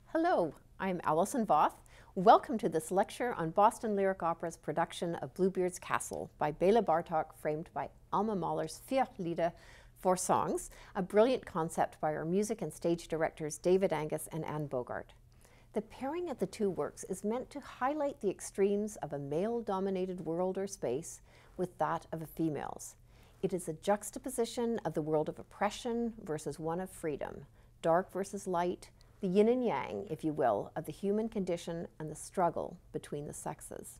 Hello, I'm Allison Voth. Welcome to this lecture on Boston Lyric Opera's production of Bluebeard's Castle by Béla Bartók, framed by Alma Mahler's Vier Lieder, Four Songs, a brilliant concept by our music and stage directors David Angus and Anne Bogart. The pairing of the two works is meant to highlight the extremes of a male-dominated world or space with that of a female's. It is a juxtaposition of the world of oppression versus one of freedom, dark versus light, the yin and yang, if you will, of the human condition and the struggle between the sexes.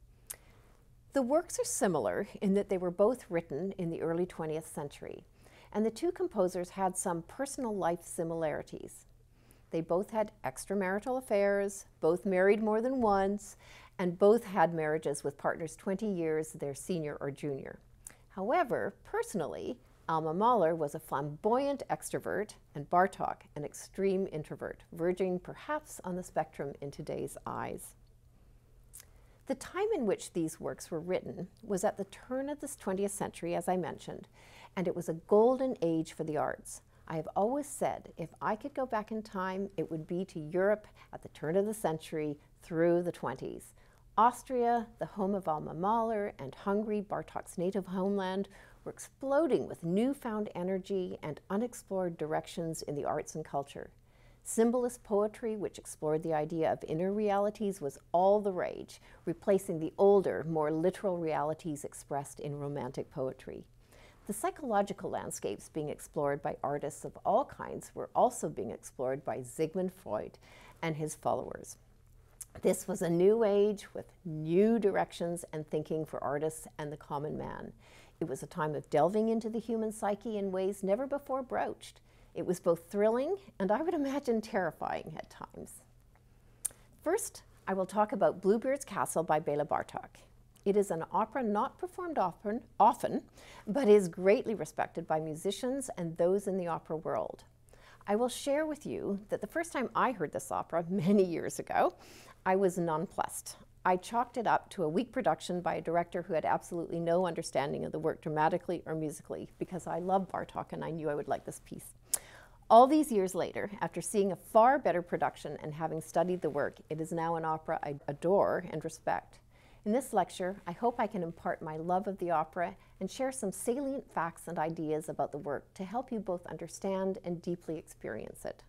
The works are similar in that they were both written in the early 20th century, and the two composers had some personal life similarities. They both had extramarital affairs, both married more than once, and both had marriages with partners 20 years their senior or junior. However, personally, Alma Mahler was a flamboyant extrovert and Bartók an extreme introvert, verging perhaps on the spectrum in today's eyes. The time in which these works were written was at the turn of the 20th century, as I mentioned, and it was a golden age for the arts. I have always said if I could go back in time, it would be to Europe at the turn of the century through the 20s. Austria, the home of Alma Mahler, and Hungary, Bartók's native homeland, were exploding with newfound energy and unexplored directions in the arts and culture. Symbolist poetry, which explored the idea of inner realities, was all the rage, replacing the older, more literal realities expressed in romantic poetry. The psychological landscapes being explored by artists of all kinds were also being explored by Sigmund Freud and his followers. This was a new age with new directions and thinking for artists and the common man. It was a time of delving into the human psyche in ways never before broached. It was both thrilling and, I would imagine, terrifying at times. First, I will talk about Bluebeard's Castle by Béla Bartók. It is an opera not performed often, but is greatly respected by musicians and those in the opera world. I will share with you that the first time I heard this opera, many years ago, I was nonplussed. I chalked it up to a weak production by a director who had absolutely no understanding of the work dramatically or musically, because I love Bartók and I knew I would like this piece. All these years later, after seeing a far better production and having studied the work, it is now an opera I adore and respect. In this lecture, I hope I can impart my love of the opera and share some salient facts and ideas about the work to help you both understand and deeply experience it.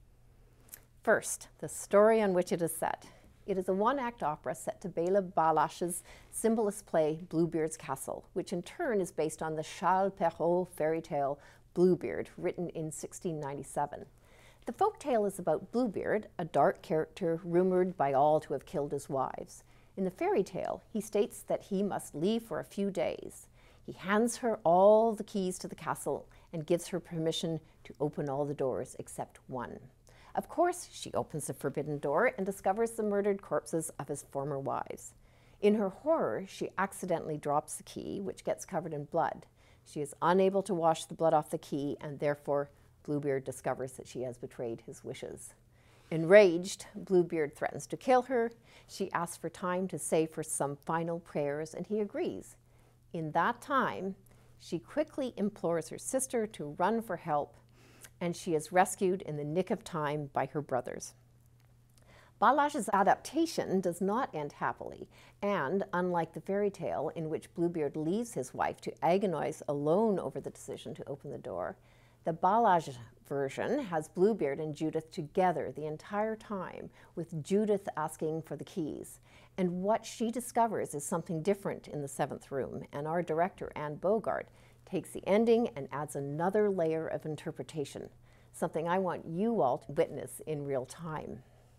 First, the story on which it is set. It is a one-act opera set to Béla Bartók's symbolist play Bluebeard's Castle, which in turn is based on the Charles Perrault fairy tale Bluebeard, written in 1697. The folk tale is about Bluebeard, a dark character rumored by all to have killed his wives. In the fairy tale, he states that he must leave for a few days. He hands her all the keys to the castle and gives her permission to open all the doors except one. Of course, she opens the forbidden door and discovers the murdered corpses of his former wives. In her horror, she accidentally drops the key, which gets covered in blood. She is unable to wash the blood off the key, and therefore Bluebeard discovers that she has betrayed his wishes. Enraged, Bluebeard threatens to kill her. She asks for time to say for some final prayers, and he agrees. In that time, she quickly implores her sister to run for help, and she is rescued in the nick of time by her brothers. Balázs's adaptation does not end happily, and unlike the fairy tale in which Bluebeard leaves his wife to agonize alone over the decision to open the door, the Balázs version has Bluebeard and Judith together the entire time, with Judith asking for the keys. And what she discovers is something different in the seventh room, and our director, Anne Bogart, takes the ending and adds another layer of interpretation, something I want you all to witness in real time.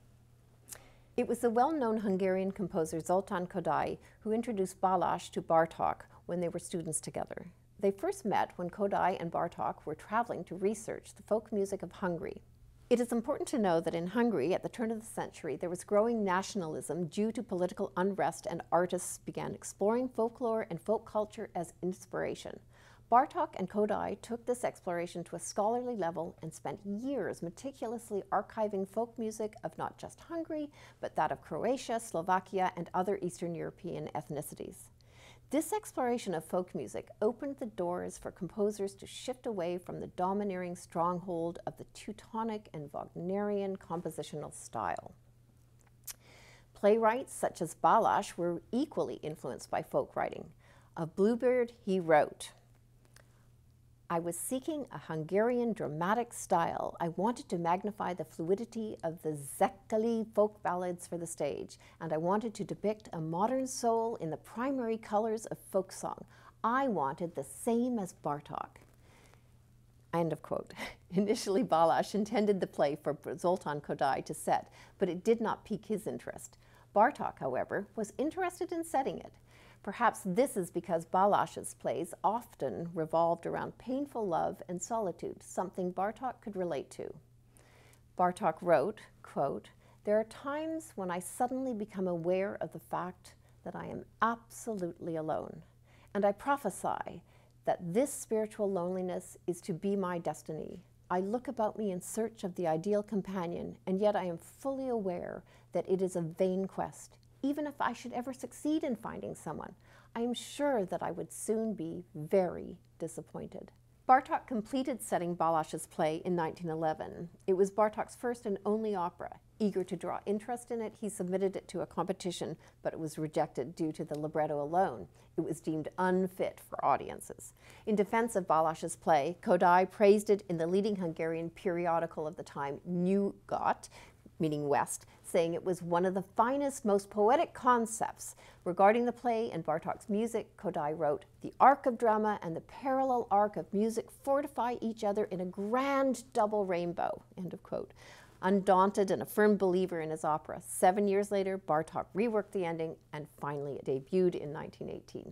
It was the well-known Hungarian composer Zoltán Kodály who introduced Balázs to Bartók when they were students together. They first met when Kodály and Bartók were traveling to research the folk music of Hungary. It is important to know that in Hungary, at the turn of the century, there was growing nationalism due to political unrest, and artists began exploring folklore and folk culture as inspiration. Bartók and Kodály took this exploration to a scholarly level and spent years meticulously archiving folk music of not just Hungary, but that of Croatia, Slovakia, and other Eastern European ethnicities. This exploration of folk music opened the doors for composers to shift away from the domineering stronghold of the Teutonic and Wagnerian compositional style. Playwrights such as Balázs were equally influenced by folk writing. Of Bluebeard, he wrote, "I was seeking a Hungarian dramatic style. I wanted to magnify the fluidity of the Zekteli folk ballads for the stage, and I wanted to depict a modern soul in the primary colors of folk song. I wanted the same as Bartók." End of quote. Initially, Balázs intended the play for Zoltán Kodály to set, but it did not pique his interest. Bartók, however, was interested in setting it. Perhaps this is because Balázs's plays often revolved around painful love and solitude, something Bartók could relate to. Bartók wrote, quote, "There are times when I suddenly become aware of the fact that I am absolutely alone, and I prophesy that this spiritual loneliness is to be my destiny. I look about me in search of the ideal companion, and yet I am fully aware that it is a vain quest. Even if I should ever succeed in finding someone, I am sure that I would soon be very disappointed." Bartók completed setting Balázs's play in 1911. It was Bartók's first and only opera. Eager to draw interest in it, he submitted it to a competition, but it was rejected due to the libretto alone. It was deemed unfit for audiences. In defense of Balázs's play, Kodály praised it in the leading Hungarian periodical of the time, Nyugat, meaning West, saying it was one of the finest, most poetic concepts. Regarding the play and Bartók's music, Kodály wrote, "The arc of drama and the parallel arc of music fortify each other in a grand double rainbow." End of quote. Undaunted and a firm believer in his opera, 7 years later, Bartók reworked the ending and finally it debuted in 1918.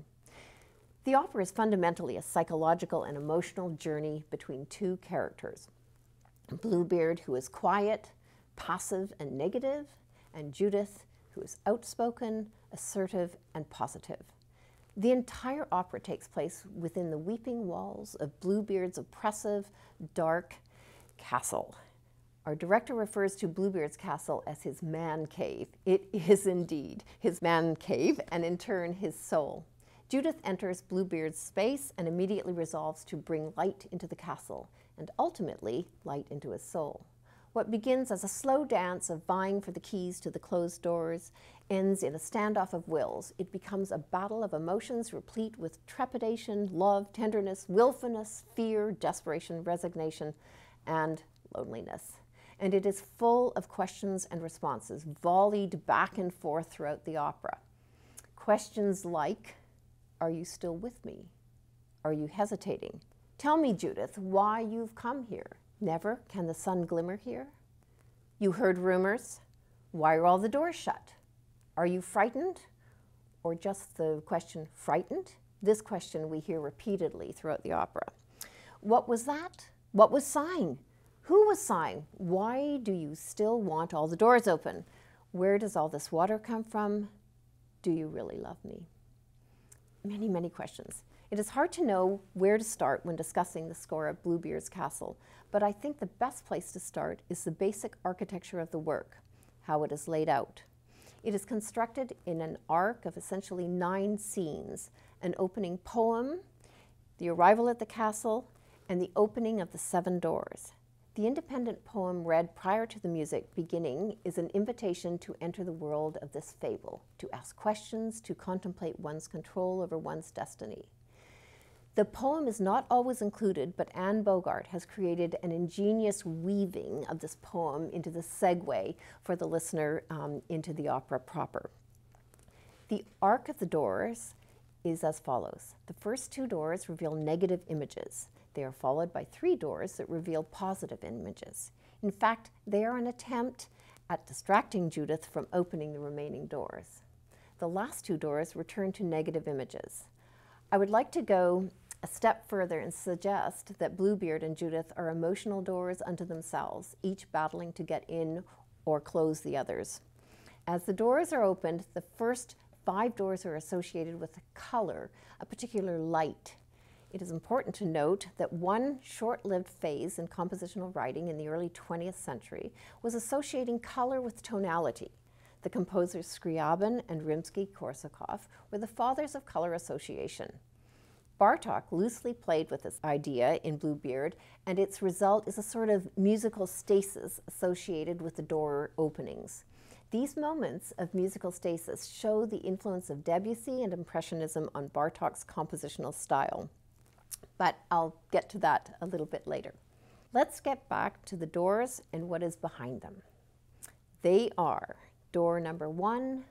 The opera is fundamentally a psychological and emotional journey between two characters. Bluebeard, who is quiet, passive and negative, and Judith, who is outspoken, assertive, and positive. The entire opera takes place within the weeping walls of Bluebeard's oppressive, dark castle. Our director refers to Bluebeard's castle as his man cave. It is indeed his man cave, and in turn, his soul. Judith enters Bluebeard's space and immediately resolves to bring light into the castle, and ultimately, light into his soul. What begins as a slow dance of vying for the keys to the closed doors ends in a standoff of wills. It becomes a battle of emotions replete with trepidation, love, tenderness, willfulness, fear, desperation, resignation, and loneliness. And it is full of questions and responses, volleyed back and forth throughout the opera. Questions like, "Are you still with me? Are you hesitating? Tell me, Judith, why you've come here. Never can the sun glimmer here? You heard rumors. Why are all the doors shut? Are you frightened?" Or just the question, "Frightened?" This question we hear repeatedly throughout the opera. What was that? What was sighing? Who was sighing? Why do you still want all the doors open? Where does all this water come from? Do you really love me? Many, many questions. It is hard to know where to start when discussing the score of Bluebeard's Castle, but I think the best place to start is the basic architecture of the work, how it is laid out. It is constructed in an arc of essentially 9 scenes, an opening poem, the arrival at the castle, and the opening of the 7 doors. The independent poem read prior to the music beginning is an invitation to enter the world of this fable, to ask questions, to contemplate one's control over one's destiny. The poem is not always included, but Anne Bogart has created an ingenious weaving of this poem into the segue for the listener into the opera proper. The arc of the doors is as follows. The first 2 doors reveal negative images. They are followed by 3 doors that reveal positive images. In fact, they are an attempt at distracting Judith from opening the remaining doors. The last 2 doors return to negative images. I would like to go a step further and suggest that Bluebeard and Judith are emotional doors unto themselves, each battling to get in or close the others. As the doors are opened, the first 5 doors are associated with a color, a particular light. It is important to note that one short-lived phase in compositional writing in the early 20th century was associating color with tonality. The composers Scriabin and Rimsky-Korsakov were the fathers of color association. Bartók loosely played with this idea in Bluebeard, and its result is a sort of musical stasis associated with the door openings. These moments of musical stasis show the influence of Debussy and Impressionism on Bartók's compositional style. But I'll get to that a little bit later. Let's get back to the doors and what is behind them. They are door number 1,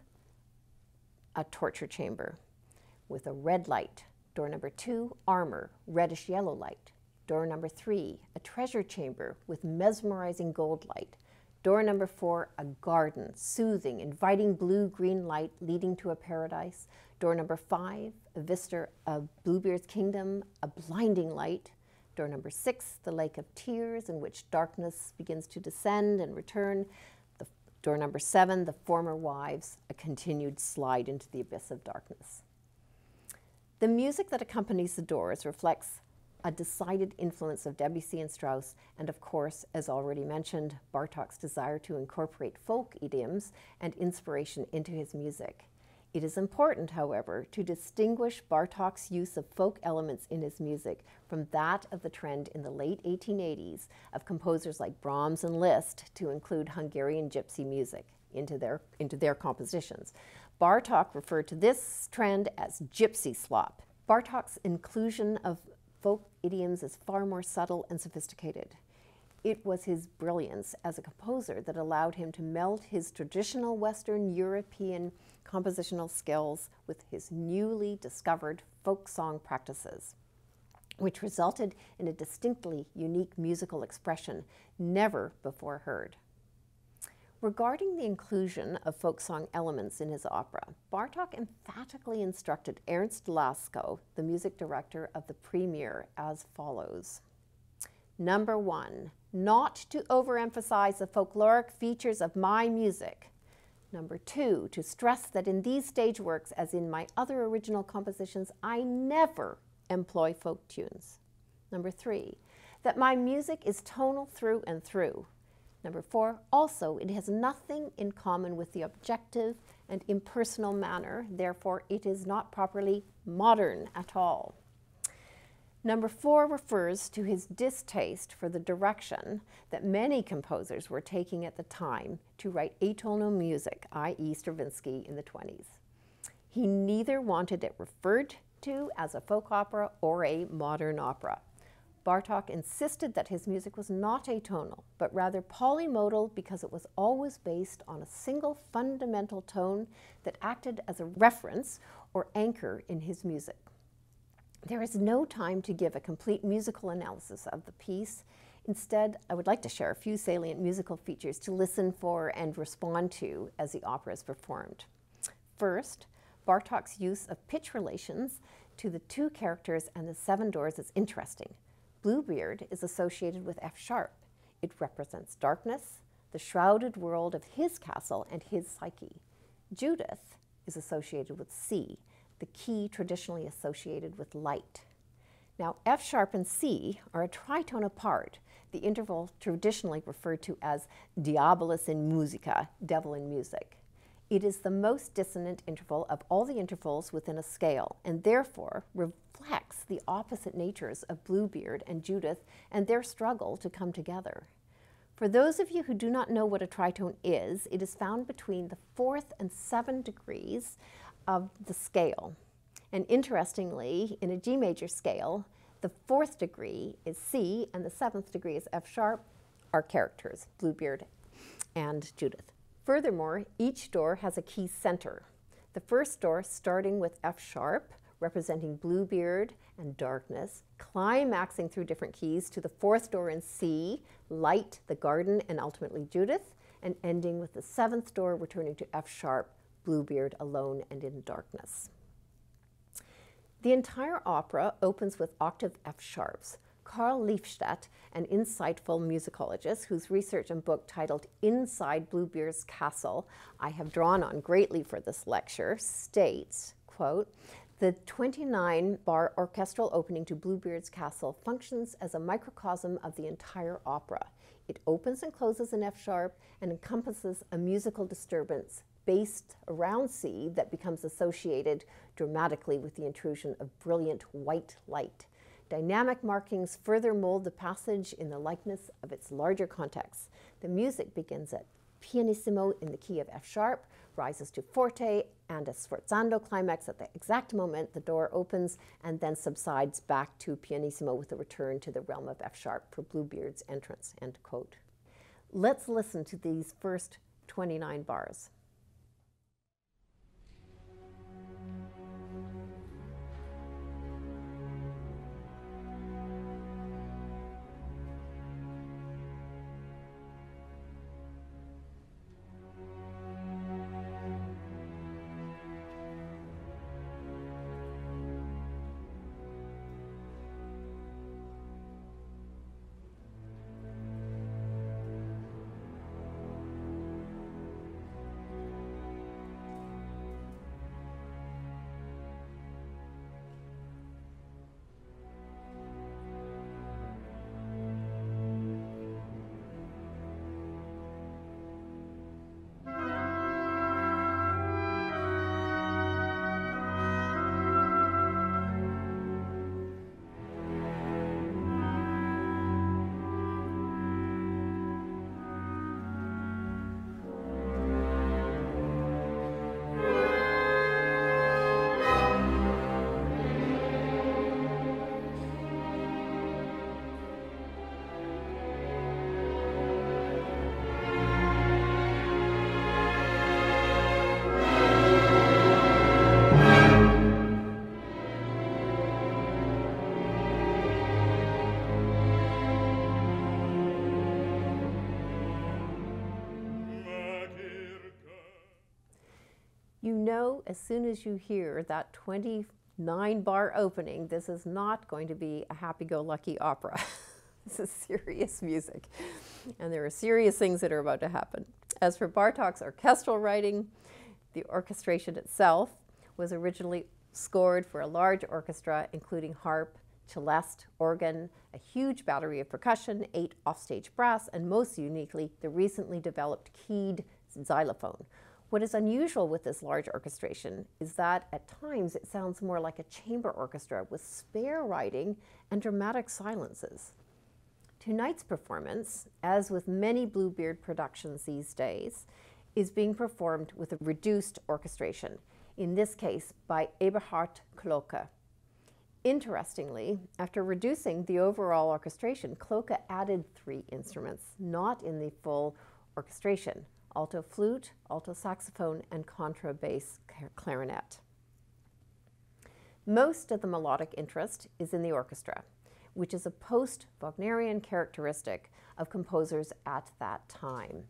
a torture chamber with a red light. Door number 2, armor, reddish yellow light. Door number 3, a treasure chamber with mesmerizing gold light. Door number 4, a garden, soothing, inviting blue-green light leading to a paradise. Door number 5, a vista of Bluebeard's kingdom, a blinding light. Door number 6, the lake of tears in which darkness begins to descend and return. Door number 7, the former wives, a continued slide into the abyss of darkness. The music that accompanies the doors reflects a decided influence of Debussy and Strauss, and of course, as already mentioned, Bartók's desire to incorporate folk idioms and inspiration into his music. It is important, however, to distinguish Bartók's use of folk elements in his music from that of the trend in the late 1880s of composers like Brahms and Liszt to include Hungarian gypsy music into their compositions. Bartók referred to this trend as gypsy slop. Bartók's inclusion of folk idioms is far more subtle and sophisticated. It was his brilliance as a composer that allowed him to meld his traditional Western European compositional skills with his newly discovered folk song practices, which resulted in a distinctly unique musical expression never before heard. Regarding the inclusion of folk song elements in his opera, Bartók emphatically instructed Ernst Lasko, the music director of the premiere, as follows. Number 1, not to overemphasize the folkloric features of my music. Number 2, to stress that in these stage works, as in my other original compositions, I never employ folk tunes. Number 3, that my music is tonal through and through. Number 4, also, it has nothing in common with the objective and impersonal manner, therefore it is not properly modern at all. Number 4 refers to his distaste for the direction that many composers were taking at the time to write atonal music, i.e. Stravinsky in the 20s. He neither wanted it referred to as a folk opera or a modern opera. Bartók insisted that his music was not atonal, but rather polymodal because it was always based on a single fundamental tone that acted as a reference or anchor in his music. There is no time to give a complete musical analysis of the piece. Instead, I would like to share a few salient musical features to listen for and respond to as the opera is performed. First, Bartók's use of pitch relations to the 2 characters and the 7 doors is interesting. Bluebeard is associated with F sharp. It represents darkness, the shrouded world of his castle and his psyche. Judith is associated with C, the key traditionally associated with light. Now, F sharp and C are a tritone apart, the interval traditionally referred to as diabolus in musica, devil in music. It is the most dissonant interval of all the intervals within a scale, and therefore reflects the opposite natures of Bluebeard and Judith and their struggle to come together. For those of you who do not know what a tritone is, it is found between the 4th and 7th degrees of the scale. And interestingly, in a G major scale, the 4th degree is C and the 7th degree is F sharp, are characters, Bluebeard and Judith. Furthermore, each door has a key center. The first door, starting with F sharp, representing Bluebeard and darkness, climaxing through different keys to the 4th door in C, light, the garden, and ultimately Judith, and ending with the 7th door returning to F sharp, Bluebeard alone and in darkness. The entire opera opens with octave F sharps. Carl Liefstadt, an insightful musicologist whose research and book titled Inside Bluebeard's Castle I have drawn on greatly for this lecture, states, quote, the 29-bar orchestral opening to Bluebeard's Castle functions as a microcosm of the entire opera. It opens and closes in F sharp and encompasses a musical disturbance, based around C that becomes associated dramatically with the intrusion of brilliant white light. Dynamic markings further mold the passage in the likeness of its larger context. The music begins at pianissimo in the key of F sharp, rises to forte and a sforzando climax at the exact moment the door opens, and then subsides back to pianissimo with a return to the realm of F sharp for Bluebeard's entrance, end quote. Let's listen to these first 29 bars. You know, as soon as you hear that 29-bar opening, this is not going to be a happy-go-lucky opera. This is serious music, and there are serious things that are about to happen. As for Bartók's orchestral writing, the orchestration itself was originally scored for a large orchestra, including harp, celeste, organ, a huge battery of percussion, 8 offstage brass, and most uniquely, the recently developed keyed xylophone. What is unusual with this large orchestration is that at times it sounds more like a chamber orchestra with spare writing and dramatic silences. Tonight's performance, as with many Bluebeard productions these days, is being performed with a reduced orchestration, in this case by Eberhard Kloke. Interestingly, after reducing the overall orchestration, Kloke added 3 instruments, not in the full orchestration: alto flute, alto saxophone, and contrabass clarinet. Most of the melodic interest is in the orchestra, which is a post-Wagnerian characteristic of composers at that time.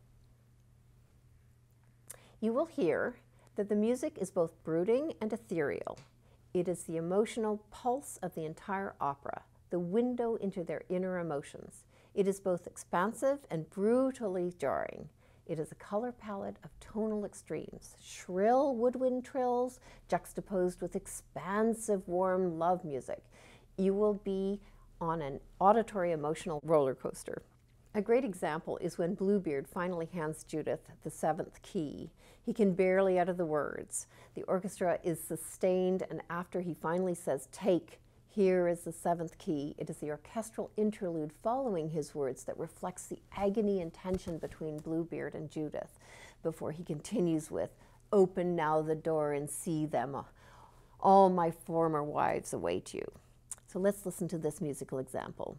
You will hear that the music is both brooding and ethereal. It is the emotional pulse of the entire opera, the window into their inner emotions. It is both expansive and brutally jarring. It is a color palette of tonal extremes, shrill woodwind trills juxtaposed with expansive, warm love music. You will be on an auditory emotional roller coaster. A great example is when Bluebeard finally hands Judith the 7th key. He can barely utter the words. The orchestra is sustained, and after he finally says, "Take, here is the 7th key," it is the orchestral interlude following his words that reflects the agony and tension between Bluebeard and Judith before he continues with, "Open now the door and see them. All my former wives await you." So let's listen to this musical example.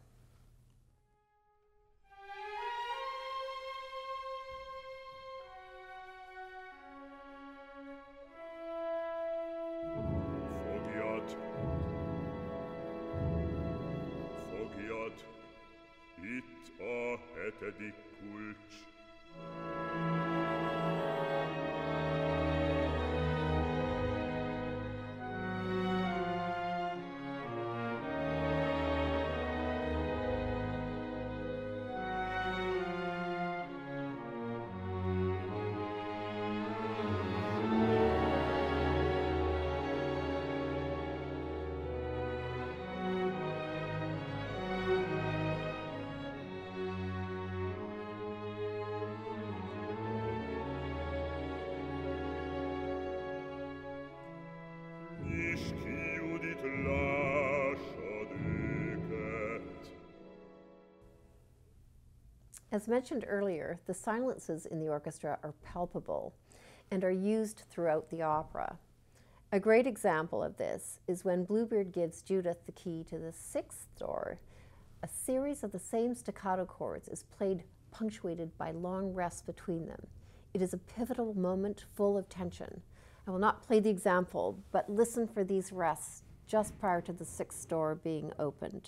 As mentioned earlier, the silences in the orchestra are palpable and are used throughout the opera. A great example of this is when Bluebeard gives Judith the key to the sixth door. A series of the same staccato chords is played punctuated by long rests between them. It is a pivotal moment full of tension. I will not play the example, but listen for these rests just prior to the sixth door being opened.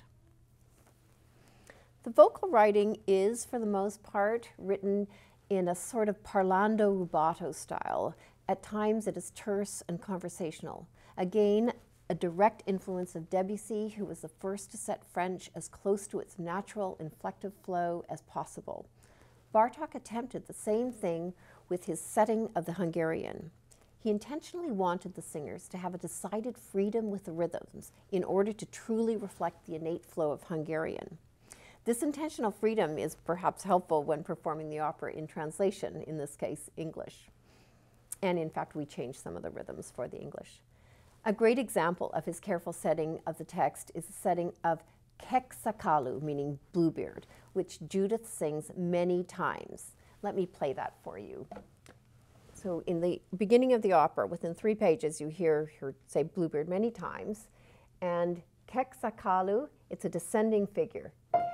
The vocal writing is, for the most part, written in a sort of parlando rubato style. At times it is terse and conversational. Again, a direct influence of Debussy, who was the first to set French as close to its natural inflective flow as possible. Bartók attempted the same thing with his setting of the Hungarian. He intentionally wanted the singers to have a decided freedom with the rhythms in order to truly reflect the innate flow of Hungarian. This intentional freedom is perhaps helpful when performing the opera in translation, in this case, English. And in fact, we changed some of the rhythms for the English. A great example of his careful setting of the text is the setting of Keksakalu, meaning Bluebeard, which Judith sings many times. Let me play that for you. So in the beginning of the opera, within 3 pages, you hear her say Bluebeard many times. And Keksakalu, it's a descending figure.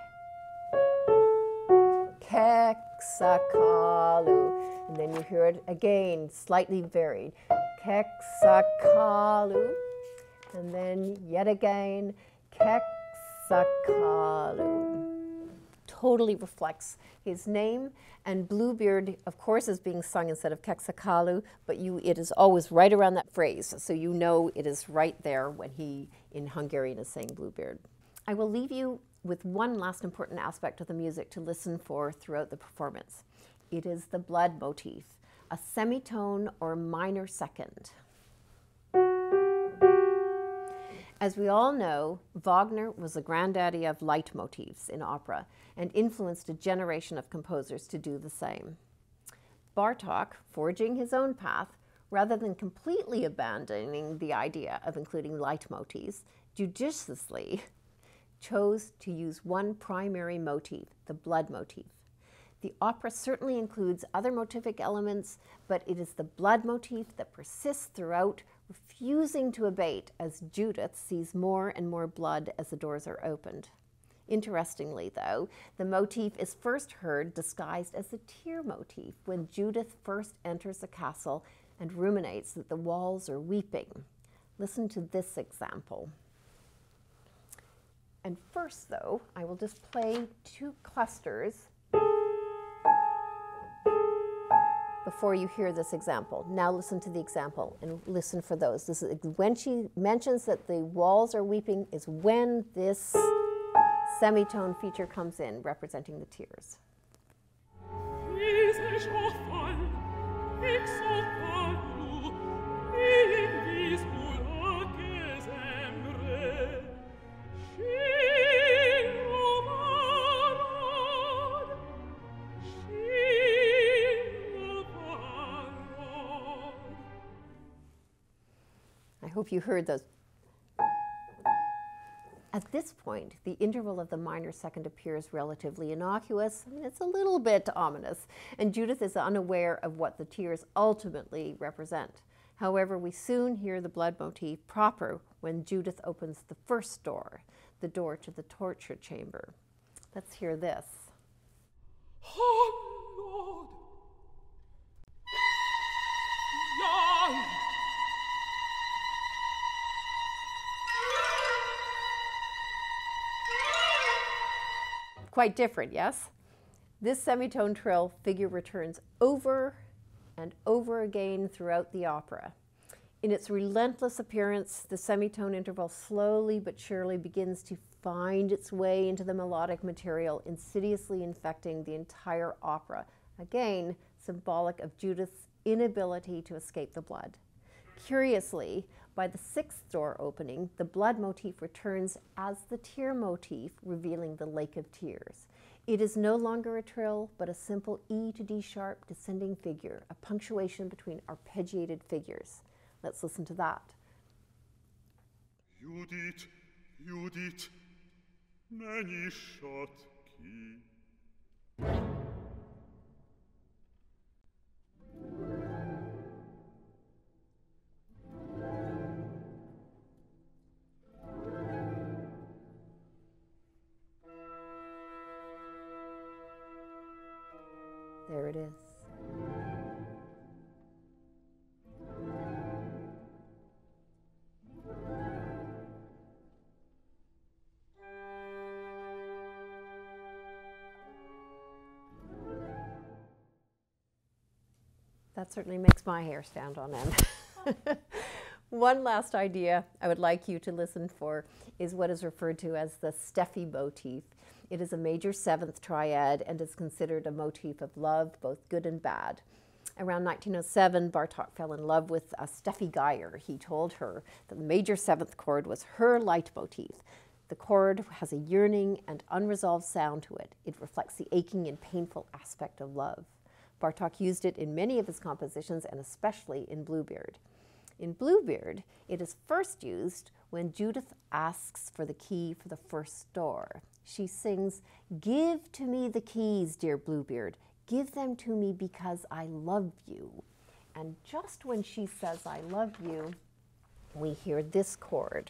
Keksakalu. And then you hear it again, slightly varied. Keksakalu. And then yet again, Keksakalu. Totally reflects his name. And Bluebeard, of course, is being sung instead of Keksakalu, but it is always right around that phrase. So you know it is right there when he, in Hungarian, is saying Bluebeard. I will leave you with one last important aspect of the music to listen for throughout the performance. It is the blood motif, a semitone or minor second. As we all know, Wagner was the granddaddy of leitmotifs in opera and influenced a generation of composers to do the same. Bartók, forging his own path, rather than completely abandoning the idea of including leitmotifs, judiciously chose to use one primary motif, the blood motif. The opera certainly includes other motivic elements, but it is the blood motif that persists throughout, refusing to abate as Judith sees more and more blood as the doors are opened. Interestingly, though, the motif is first heard disguised as the tear motif when Judith first enters the castle and ruminates that the walls are weeping. Listen to this example. And first, though, I will just play 2 clusters before you hear this example. Now listen to the example and listen for those. This is when she mentions that the walls are weeping is when this semitone feature comes in, representing the tears. I hope you heard those. At this point, the interval of the minor second appears relatively innocuous. I mean, it's a little bit ominous, and Judith is unaware of what the tears ultimately represent. However, we soon hear the blood motif proper when Judith opens the first door, the door to the torture chamber. Let's hear this. Oh, Lord! Young! Quite different, yes? This semitone trill figure returns over and over again throughout the opera. In its relentless appearance, the semitone interval slowly but surely begins to find its way into the melodic material, insidiously infecting the entire opera. Again, symbolic of Judith's inability to escape the blood. Curiously, by the 6th door opening, the blood motif returns as the tear motif, revealing the lake of tears. It is no longer a trill, but a simple E to D sharp descending figure, a punctuation between arpeggiated figures. Let's listen to that. Judith, Judith, many shot key. it is. That certainly makes my hair stand on end. One last idea I would like you to listen for is what is referred to as the Steffi motif. It is a major seventh triad and is considered a motif of love, both good and bad. Around 1907, Bartók fell in love with Steffi Geyer. He told her that the major seventh chord was her leitmotif. The chord has a yearning and unresolved sound to it. It reflects the aching and painful aspect of love. Bartók used it in many of his compositions and especially in Bluebeard. In Bluebeard, it is first used when Judith asks for the key for the first door. She sings, "Give to me the keys, dear Bluebeard. Give them to me because I love you." And just when she says, "I love you," we hear this chord.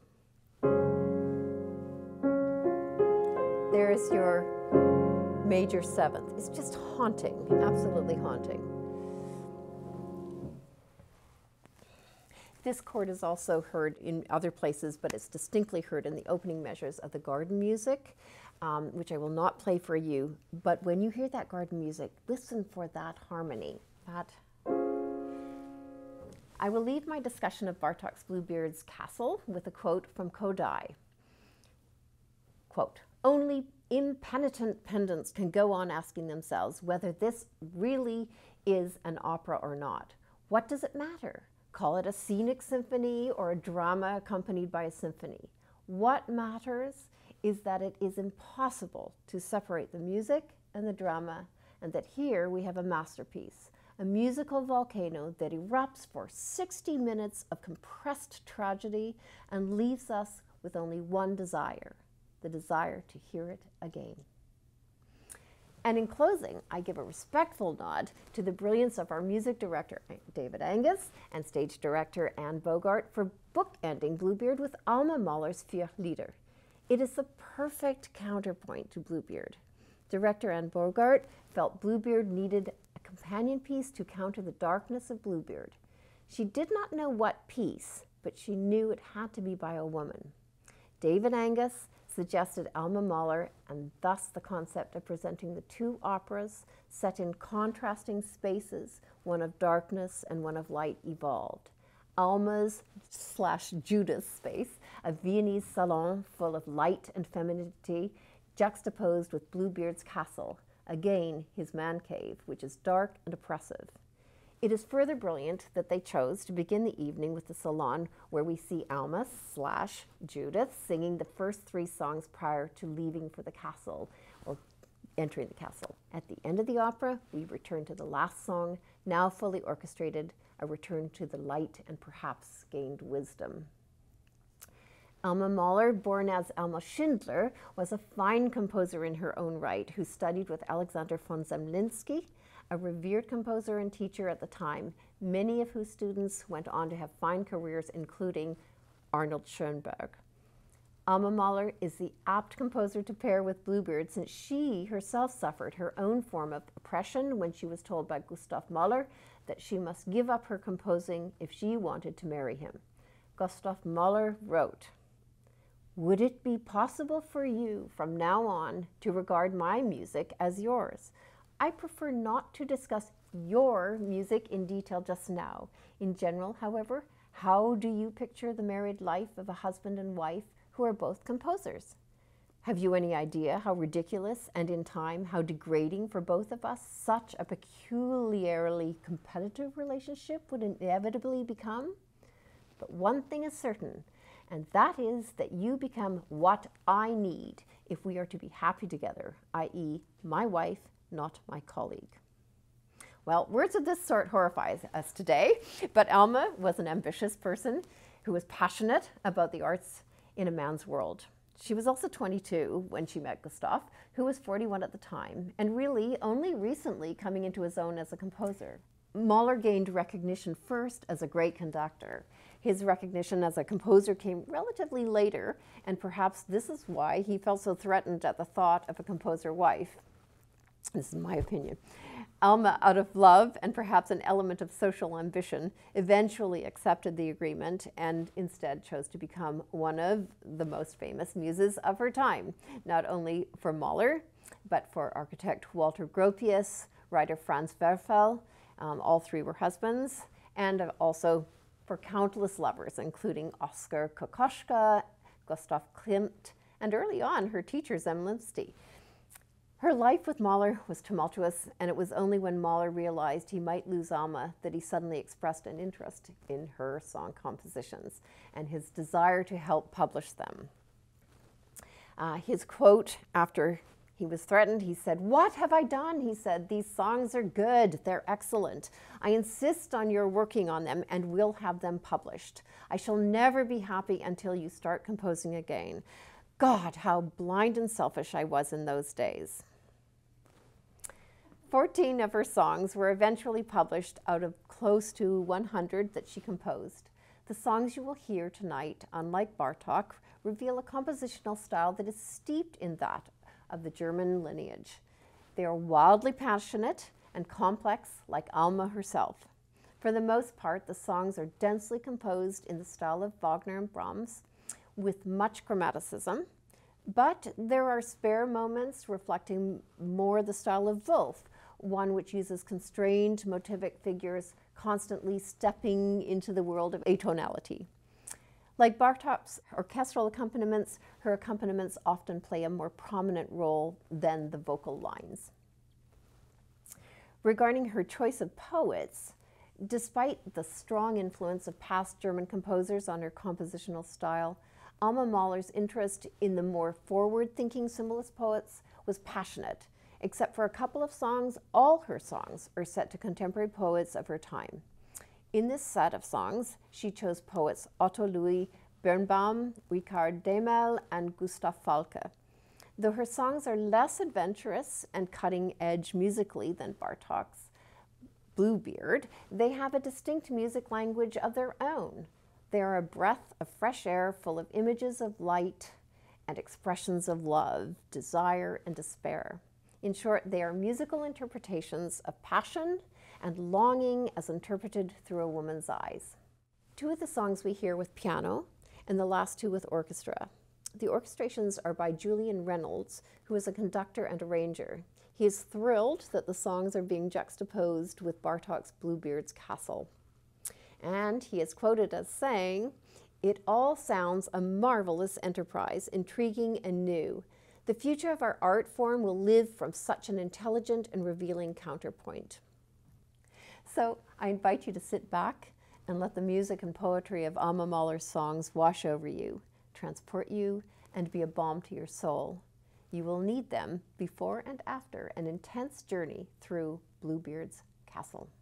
There is your major seventh. It's just haunting, absolutely haunting. This chord is also heard in other places, but it's distinctly heard in the opening measures of the garden music, which I will not play for you. But when you hear that garden music, listen for that harmony. I will leave my discussion of Bartók's Bluebeard's Castle with a quote from Kodai. Quote, "Only impenitent pedants can go on asking themselves whether this really is an opera or not. What does it matter? Call it a scenic symphony or a drama accompanied by a symphony. What matters is that it is impossible to separate the music and the drama, and that here we have a masterpiece, a musical volcano that erupts for 60 minutes of compressed tragedy and leaves us with only one desire, the desire to hear it again." And in closing, I give a respectful nod to the brilliance of our music director, David Angus, and stage director, Anne Bogart, for bookending Bluebeard with Alma Mahler's Vier Lieder. It is the perfect counterpoint to Bluebeard. Director Anne Bogart felt Bluebeard needed a companion piece to counter the darkness of Bluebeard. She did not know what piece, but she knew it had to be by a woman. David Angus suggested Alma Mahler, and thus the concept of presenting the two operas set in contrasting spaces, one of darkness and one of light, evolved. Alma's / Judith's space, a Viennese salon full of light and femininity, juxtaposed with Bluebeard's castle, again his man cave, which is dark and oppressive. It is further brilliant that they chose to begin the evening with the salon, where we see Alma / Judith singing the first three songs prior to leaving for the castle, or entering the castle. At the end of the opera, we return to the last song, now fully orchestrated, a return to the light and perhaps gained wisdom. Alma Mahler, born as Alma Schindler, was a fine composer in her own right, who studied with Alexander von Zemlinsky, a revered composer and teacher at the time, many of whose students went on to have fine careers, including Arnold Schoenberg. Alma Mahler is the apt composer to pair with Bluebeard, since she herself suffered her own form of oppression when she was told by Gustav Mahler that she must give up her composing if she wanted to marry him. Gustav Mahler wrote, "Would it be possible for you from now on to regard my music as yours? I prefer not to discuss your music in detail just now. In general, however, how do you picture the married life of a husband and wife who are both composers? Have you any idea how ridiculous and in time how degrading for both of us such a peculiarly competitive relationship would inevitably become? But one thing is certain, and that is that you become what I need if we are to be happy together, i.e. my wife, not my colleague." Well, words of this sort horrify us today, but Alma was an ambitious person who was passionate about the arts in a man's world. She was also 22 when she met Gustav, who was 41 at the time, and really only recently coming into his own as a composer. Mahler gained recognition first as a great conductor. His recognition as a composer came relatively later, and perhaps this is why he felt so threatened at the thought of a composer wife. This is my opinion. Alma, out of love and perhaps an element of social ambition, eventually accepted the agreement and instead chose to become one of the most famous muses of her time, not only for Mahler, but for architect Walter Gropius, writer Franz Werfel, all three were husbands, and also for countless lovers, including Oskar Kokoschka, Gustav Klimt, and early on her teacher Zemlinsky. Her life with Mahler was tumultuous, and it was only when Mahler realized he might lose Alma that he suddenly expressed an interest in her song compositions and his desire to help publish them. His quote after he was threatened, he said, "What have I done?" He said, "These songs are good, they're excellent. I insist on your working on them and we'll have them published. I shall never be happy until you start composing again. God, how blind and selfish I was in those days." 14 of her songs were eventually published out of close to 100 that she composed. The songs you will hear tonight, unlike Bartók, reveal a compositional style that is steeped in that of the German lineage. They are wildly passionate and complex, like Alma herself. For the most part, the songs are densely composed in the style of Wagner and Brahms, with much chromaticism, but there are spare moments reflecting more the style of Voth, one which uses constrained motivic figures constantly stepping into the world of atonality. Like Bartók's orchestral accompaniments, her accompaniments often play a more prominent role than the vocal lines. Regarding her choice of poets, despite the strong influence of past German composers on her compositional style, Alma Mahler's interest in the more forward-thinking symbolist poets was passionate. Except for a couple of songs, all her songs are set to contemporary poets of her time. In this set of songs, she chose poets Otto Louis Bierbaum, Richard Demel, and Gustav Falke. Though her songs are less adventurous and cutting-edge musically than Bartók's Bluebeard, they have a distinct music language of their own. They are a breath of fresh air full of images of light and expressions of love, desire, and despair. In short, they are musical interpretations of passion and longing as interpreted through a woman's eyes. Two of the songs we hear with piano, and the last two with orchestra. The orchestrations are by Julian Reynolds, who is a conductor and arranger. He is thrilled that the songs are being juxtaposed with Bartók's Bluebeard's Castle. And he is quoted as saying, "It all sounds a marvelous enterprise, intriguing and new. The future of our art form will live from such an intelligent and revealing counterpoint." So I invite you to sit back and let the music and poetry of Alma Mahler's songs wash over you, transport you, and be a balm to your soul. You will need them before and after an intense journey through Bluebeard's Castle.